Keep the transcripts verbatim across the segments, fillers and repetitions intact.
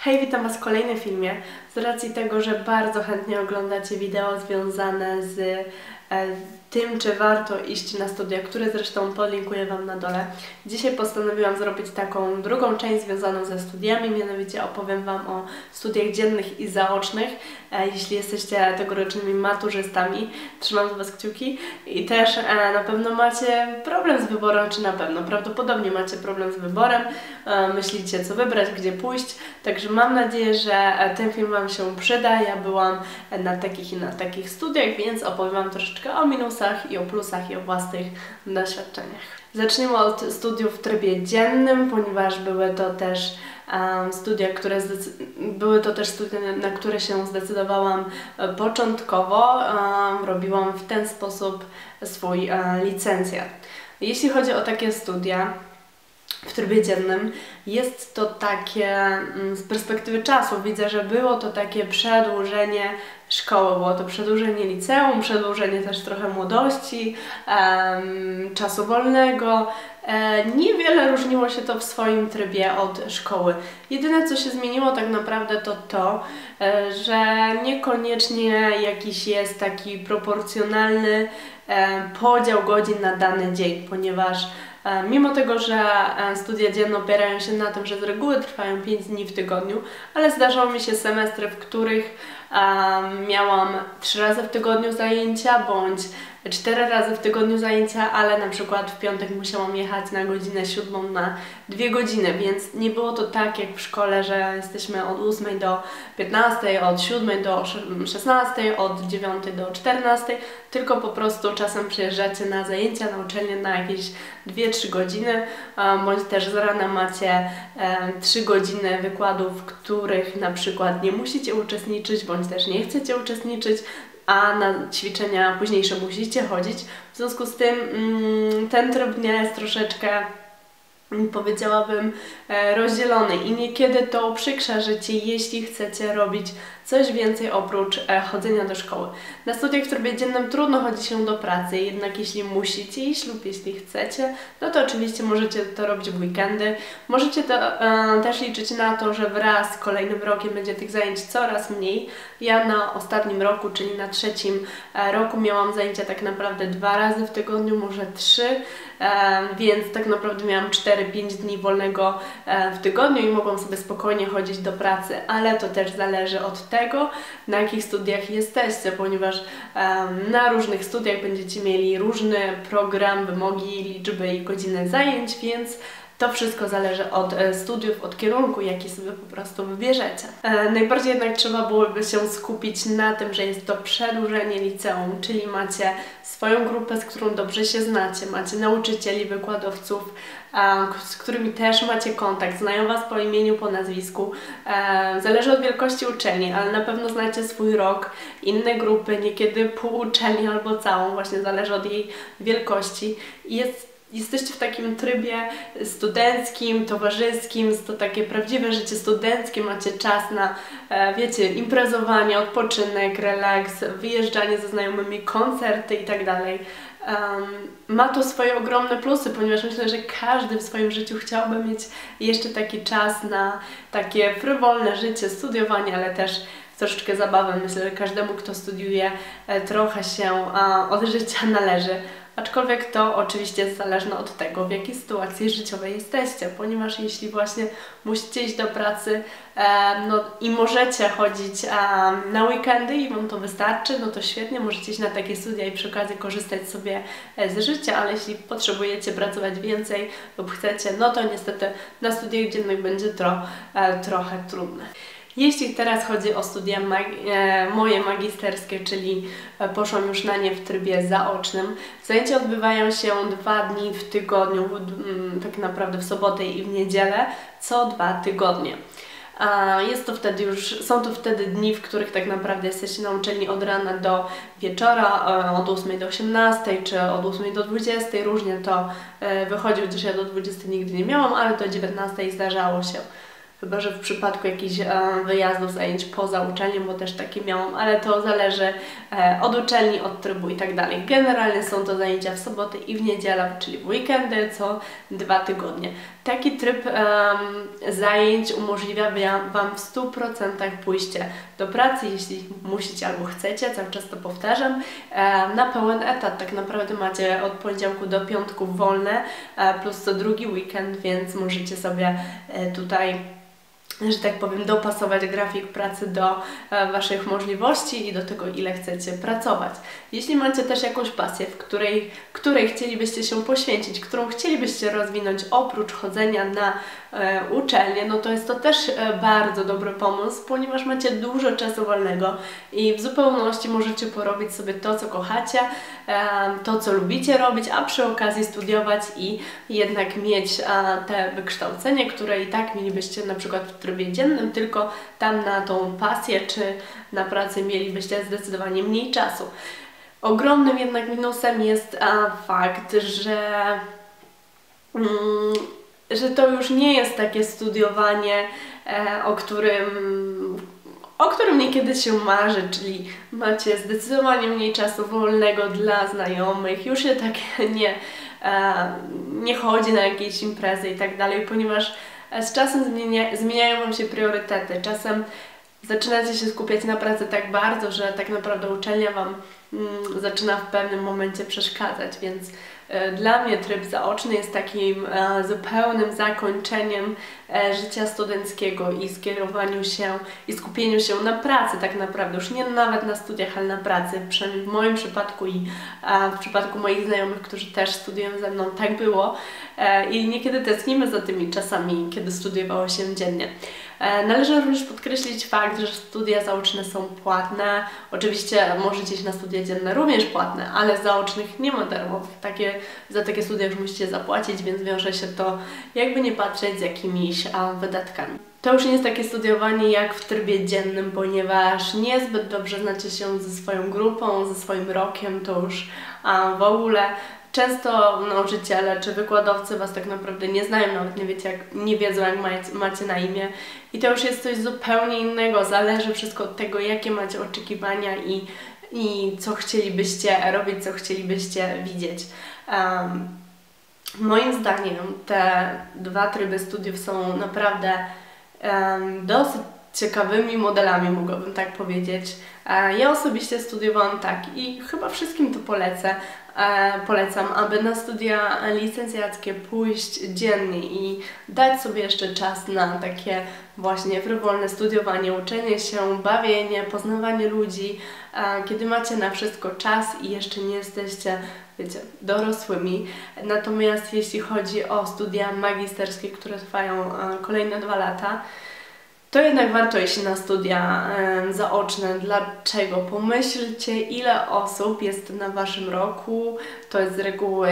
Hej, witam Was w kolejnym filmie. Z racji tego, że bardzo chętnie oglądacie wideo związane z e, tym, czy warto iść na studia, które zresztą podlinkuję Wam na dole. Dzisiaj postanowiłam zrobić taką drugą część związaną ze studiami, mianowicie opowiem Wam o studiach dziennych i zaocznych. E, jeśli jesteście tegorocznymi maturzystami, trzymam za Was kciuki i też e, na pewno macie problem z wyborem, czy na pewno, prawdopodobnie macie problem z wyborem, e, myślicie co wybrać, gdzie pójść, także mam nadzieję, że ten film Wam się przyda. Ja byłam na takich i na takich studiach, więc opowiem Wam troszeczkę o minusach i o plusach i o własnych doświadczeniach. Zaczniemy od studiów w trybie dziennym, ponieważ były to też um, studia, które były to też studia, na które się zdecydowałam początkowo. Um, robiłam w ten sposób swój um, licencjat. Jeśli chodzi o takie studia w trybie dziennym, jest to takie, z perspektywy czasu widzę, że było to takie przedłużenie szkoły, było to przedłużenie liceum, przedłużenie też trochę młodości, um, czasu wolnego. E, niewiele różniło się to w swoim trybie od szkoły. Jedyne co się zmieniło tak naprawdę to to, e, że niekoniecznie jakiś jest taki proporcjonalny e, podział godzin na dany dzień, ponieważ mimo tego, że studia dzienne opierają się na tym, że z reguły trwają pięć dni w tygodniu, ale zdarzały mi się semestry, w których um, miałam trzy razy w tygodniu zajęcia, bądź cztery razy w tygodniu zajęcia, ale na przykład w piątek musiałam jechać na godzinę siódmą na dwie godziny, więc nie było to tak jak w szkole, że jesteśmy od ósmej do piętnastej, od siódmej do szesnastej, od dziewiątej do czternastej, tylko po prostu czasem przyjeżdżacie na zajęcia, na uczelnię na jakieś dwie trzy godziny, bądź też z rana macie trzy godziny wykładów, w których na przykład nie musicie uczestniczyć, bądź też nie chcecie uczestniczyć, a na ćwiczenia późniejsze musicie chodzić. W związku z tym ten tryb dnia jest troszeczkę, powiedziałabym, rozdzielony i niekiedy to uprzykrza życie, jeśli chcecie robić coś więcej oprócz chodzenia do szkoły. Na studiach w trybie dziennym trudno chodzi się do pracy, jednak jeśli musicie iść lub jeśli chcecie, no to oczywiście możecie to robić w weekendy. Możecie to, e, też liczyć na to, że wraz z kolejnym rokiem będzie tych zajęć coraz mniej. Ja na ostatnim roku, czyli na trzecim roku miałam zajęcia tak naprawdę dwa razy w tygodniu, może trzy, e, więc tak naprawdę miałam cztery pięć dni wolnego e, w tygodniu i mogłam sobie spokojnie chodzić do pracy, ale to też zależy od tego, tego, na jakich studiach jesteście, ponieważ um, na różnych studiach będziecie mieli różny program, wymogi, liczby i godziny zajęć, więc to wszystko zależy od e, studiów, od kierunku, jaki sobie po prostu wybierzecie. E, najbardziej jednak trzeba byłoby się skupić na tym, że jest to przedłużenie liceum, czyli macie swoją grupę, z którą dobrze się znacie, macie nauczycieli, wykładowców, e, z którymi też macie kontakt, znają Was po imieniu, po nazwisku. E, zależy od wielkości uczelni, ale na pewno znacie swój rok, inne grupy, niekiedy pół uczelni albo całą, właśnie zależy od jej wielkości. I jest Jesteście w takim trybie studenckim, towarzyskim, jest to takie prawdziwe życie studenckie, macie czas na, wiecie, imprezowanie, odpoczynek, relaks, wyjeżdżanie ze znajomymi, koncerty itd. Um, ma to swoje ogromne plusy, ponieważ myślę, że każdy w swoim życiu chciałby mieć jeszcze taki czas na takie frywolne życie, studiowanie, ale też troszeczkę zabawę. Myślę, że każdemu, kto studiuje, trochę się a, od życia należy. Aczkolwiek to oczywiście jest zależne od tego, w jakiej sytuacji życiowej jesteście, ponieważ jeśli właśnie musicie iść do pracy e, no, i możecie chodzić e, na weekendy i Wam to wystarczy, no to świetnie, możecie iść na takie studia i przy okazji korzystać sobie z życia, ale jeśli potrzebujecie pracować więcej lub chcecie, no to niestety na studiach dziennych będzie to e, trochę trudne. Jeśli teraz chodzi o studia magi e, moje magisterskie, czyli e, poszłam już na nie w trybie zaocznym, zajęcia odbywają się dwa dni w tygodniu, w, m, tak naprawdę w sobotę i w niedzielę, co dwa tygodnie. A jest to wtedy już, są to wtedy dni, w których tak naprawdę jesteście na uczelni od rana do wieczora, e, od ósmej do osiemnastej, czy od ósmej do dwudziestej, różnie to e, wychodzi, chociaż ja do dwudziestej nigdy nie miałam, ale do dziewiętnastej zdarzało się. chyba że w przypadku jakichś e, wyjazdów, zajęć poza uczelnią, bo też takie miałam, ale to zależy e, od uczelni, od trybu i tak dalej. Generalnie są to zajęcia w soboty i w niedzielę, czyli w weekendy, co dwa tygodnie. Taki tryb e, zajęć umożliwia Wam w stu procentach pójście do pracy, jeśli musicie albo chcecie, cały czas to powtarzam, e, na pełen etat. Tak naprawdę macie od poniedziałku do piątku wolne, e, plus co drugi weekend, więc możecie sobie e, tutaj, że tak powiem, dopasować grafik pracy do e, Waszych możliwości i do tego, ile chcecie pracować. Jeśli macie też jakąś pasję, w której, której chcielibyście się poświęcić, którą chcielibyście rozwinąć oprócz chodzenia na e, uczelnię, no to jest to też e, bardzo dobry pomysł, ponieważ macie dużo czasu wolnego i w zupełności możecie porobić sobie to, co kochacie, e, to, co lubicie robić, a przy okazji studiować i jednak mieć e, te wykształcenie, które i tak mielibyście na przykład w trybie dziennym, tylko tam na tą pasję czy na pracę mielibyście zdecydowanie mniej czasu. Ogromnym jednak minusem jest a, fakt, że, mm, że to już nie jest takie studiowanie, e, o którym o którym niekiedy się marzy, czyli macie zdecydowanie mniej czasu wolnego dla znajomych, już się tak nie, e, nie chodzi na jakieś imprezy i tak dalej, ponieważ z czasem zmienia, zmieniają Wam się priorytety. Czasem zaczynacie się skupiać na pracy tak bardzo, że tak naprawdę uczelnia Wam mm, zaczyna w pewnym momencie przeszkadzać, więc e, dla mnie tryb zaoczny jest takim e, zupełnym zakończeniem e, życia studenckiego i skierowaniu się i skupieniu się na pracy tak naprawdę, już nie nawet na studiach, ale na pracy, przynajmniej w moim przypadku i e, w przypadku moich znajomych, którzy też studiują ze mną, tak było e, i niekiedy tęsknimy za tymi czasami, kiedy studiowało się dziennie. Należy również podkreślić fakt, że studia zaoczne są płatne. Oczywiście możecie iść na studia dzienne również płatne, ale zaocznych nie ma darmowych. Takie, za takie studia już musicie zapłacić, więc wiąże się to, jakby nie patrzeć, z jakimiś a, wydatkami. To już nie jest takie studiowanie jak w trybie dziennym, ponieważ niezbyt dobrze znacie się ze swoją grupą, ze swoim rokiem, to już a, w ogóle. Często nauczyciele czy wykładowcy Was tak naprawdę nie znają, nawet nie wiecie, jak, nie wiedzą, jak macie, macie na imię. I to już jest coś zupełnie innego. Zależy wszystko od tego, jakie macie oczekiwania i, i co chcielibyście robić, co chcielibyście widzieć. Um, moim zdaniem te dwa tryby studiów są naprawdę um, dosyć ciekawymi modelami, mogłabym tak powiedzieć. Ja osobiście studiowałam tak i chyba wszystkim to polecę. Polecam, aby na studia licencjackie pójść dziennie i dać sobie jeszcze czas na takie właśnie frywolne studiowanie, uczenie się, bawienie, poznawanie ludzi, kiedy macie na wszystko czas i jeszcze nie jesteście, wiecie, dorosłymi. Natomiast jeśli chodzi o studia magisterskie, które trwają kolejne dwa lata, to jednak warto iść na studia e, zaoczne. Dlaczego? Pomyślcie, ile osób jest na Waszym roku. To jest z reguły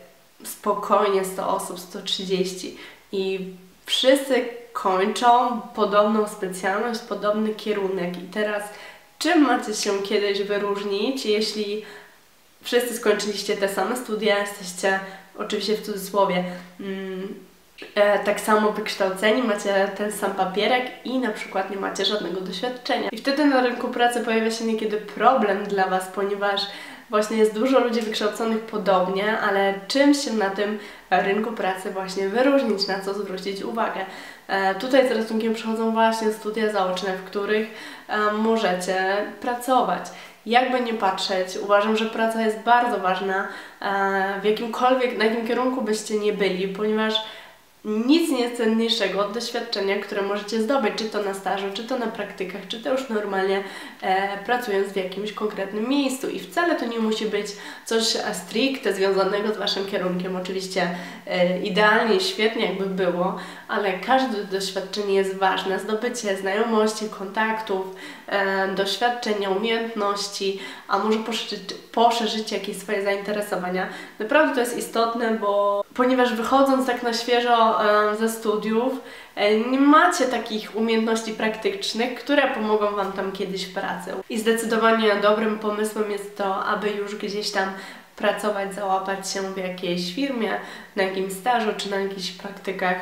spokojnie sto osób, sto trzydzieści. I wszyscy kończą podobną specjalność, podobny kierunek. I teraz, czym macie się kiedyś wyróżnić, jeśli wszyscy skończyliście te same studia, jesteście, oczywiście w cudzysłowie, mm, E, tak samo wykształceni, macie ten sam papierek i na przykład nie macie żadnego doświadczenia. I wtedy na rynku pracy pojawia się niekiedy problem dla Was, ponieważ właśnie jest dużo ludzi wykształconych podobnie, ale czym się na tym rynku pracy właśnie wyróżnić, na co zwrócić uwagę. E, tutaj z ratunkiem przychodzą właśnie studia zaoczne, w których e, możecie pracować. Jakby nie patrzeć, uważam, że praca jest bardzo ważna e, w jakimkolwiek, na jakim kierunku byście nie byli, ponieważ nic nie jest cenniejszego od doświadczenia, które możecie zdobyć, czy to na stażu, czy to na praktykach, czy to już normalnie e, pracując w jakimś konkretnym miejscu. I wcale to nie musi być coś stricte związanego z Waszym kierunkiem. Oczywiście e, idealnie, świetnie jakby było, ale każde doświadczenie jest ważne. Zdobycie znajomości, kontaktów, e, doświadczenia, umiejętności, a może poszerzyć, poszerzyć jakieś swoje zainteresowania. Naprawdę to jest istotne, bo ponieważ wychodząc tak na świeżo ze studiów, nie macie takich umiejętności praktycznych, które pomogą Wam tam kiedyś w pracy. I zdecydowanie dobrym pomysłem jest to, aby już gdzieś tam pracować, załapać się w jakiejś firmie, na jakimś stażu czy na jakichś praktykach,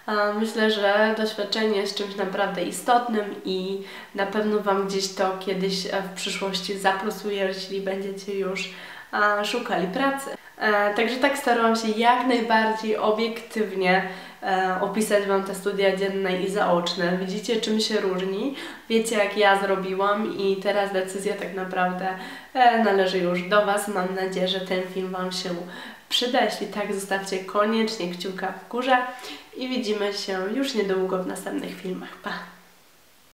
Myślę, że doświadczenie jest czymś naprawdę istotnym i na pewno Wam gdzieś to kiedyś w przyszłości zaplusuje, jeśli będziecie już szukali pracy. Także tak starałam się jak najbardziej obiektywnie opisać Wam te studia dzienne i zaoczne. Widzicie, czym się różni, wiecie, jak ja zrobiłam i teraz decyzja tak naprawdę należy już do Was. Mam nadzieję, że ten film Wam się przyda. Jeśli tak, zostawcie koniecznie kciuka w górze i widzimy się już niedługo w następnych filmach. Pa!